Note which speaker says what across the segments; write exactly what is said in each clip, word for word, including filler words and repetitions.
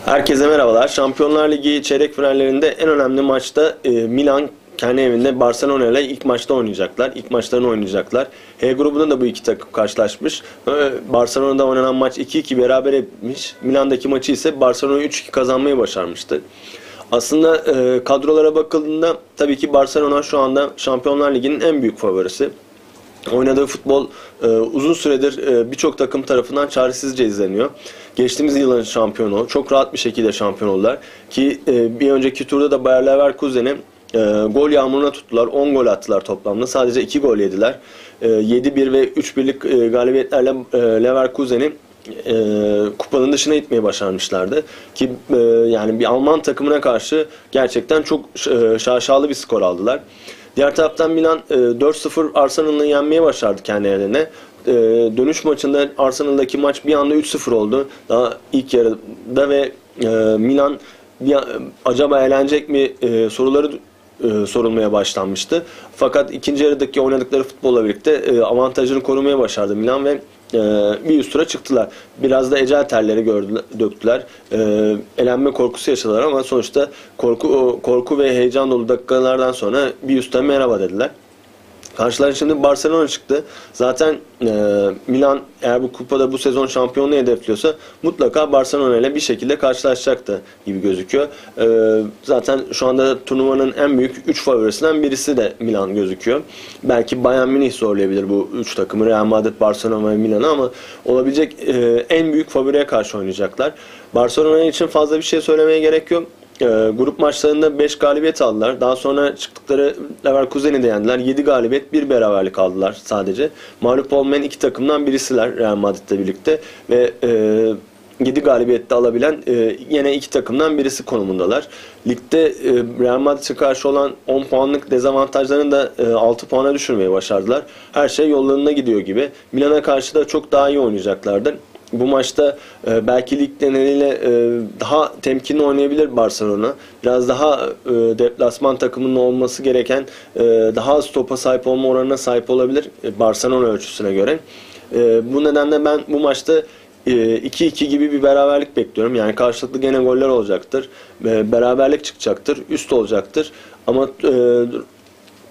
Speaker 1: Herkese merhabalar. Şampiyonlar Ligi çeyrek finallerinde en önemli maçta e, Milan kendi evinde Barcelona ile ilk maçta oynayacaklar. İlk maçlarını oynayacaklar. H grubunda da bu iki takım karşılaşmış. Barcelona'da oynanan maç iki iki beraber etmiş. Milan'daki maçı ise Barcelona üç iki kazanmayı başarmıştı. Aslında e, kadrolara bakıldığında tabii ki Barcelona şu anda Şampiyonlar Ligi'nin en büyük favorisi. Oynadığı futbol e, uzun süredir e, birçok takım tarafından çaresizce izleniyor. Geçtiğimiz yılın şampiyonu, çok rahat bir şekilde şampiyon oldular. Ki e, bir önceki turda da Bayer Leverkusen'i e, gol yağmuruna tuttular. on gol attılar toplamda. Sadece iki gol yediler. E, yedi bir ve üç birlik e, galibiyetlerle e, Leverkusen'i e, kupanın dışına itmeyi başarmışlardı. Ki e, yani bir Alman takımına karşı gerçekten çok e, şaşalı bir skor aldılar. Diğer taraftan Milan dört sıfır Arsenal'ı yenmeye başardı kendi evlerine. Dönüş maçında Arsenal'daki maç bir anda üç sıfır oldu. Daha ilk yarıda ve Milan bir, acaba eğlenecek mi soruları sorulmaya başlanmıştı. Fakat ikinci yarıdaki oynadıkları futbolla birlikte avantajını korumaya başardı Milan ve bir üst tura çıktılar. Biraz da ecel terleri gördüler, döktüler. Elenme korkusu yaşadılar ama sonuçta korku korku ve heyecan dolu dakikalardan sonra bir üstten merhaba dediler. Karşılar şimdi Barcelona çıktı. Zaten e, Milan eğer bu kupada bu sezon şampiyonluğu hedefliyorsa mutlaka Barcelona ile bir şekilde karşılaşacaktı gibi gözüküyor. E, zaten şu anda turnuvanın en büyük üç favorisinden birisi de Milan gözüküyor. Belki Bayern Münih zorlayabilir bu üç takımı, Real Madrid, Barcelona ve Milan'ı, ama olabilecek e, en büyük favoriye karşı oynayacaklar. Barcelona için fazla bir şey söylemeye gerek yok. E, grup maçlarında beş galibiyet aldılar. Daha sonra çıktıkları Leverkusen'i de yendiler. yedi galibiyet, bir beraberlik aldılar sadece. Mağlup olmayan iki takımdan birisiler Real Madrid'le birlikte ve e, yedi galibiyette alabilen e, yine iki takımdan birisi konumundalar. Ligde e, Real Madrid'e karşı olan on puanlık dezavantajlarını da e, altı puana düşürmeyi başardılar. Her şey yollarına gidiyor gibi. Milan'a karşı da çok daha iyi oynayacaklardır. Bu maçta e, belki lig nedeniyle e, daha temkinli oynayabilir Barcelona. Biraz daha e, deplasman takımının olması gereken e, daha az topa sahip olma oranına sahip olabilir e, Barcelona ölçüsüne göre. E, bu nedenle ben bu maçta iki iki gibi bir beraberlik bekliyorum. Yani karşılıklı gene goller olacaktır. E, beraberlik çıkacaktır. Üst olacaktır. Ama e,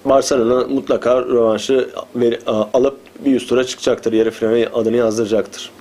Speaker 1: Barcelona mutlaka rövanşı alıp bir üst tura çıkacaktır. Yarı finale adını yazdıracaktır.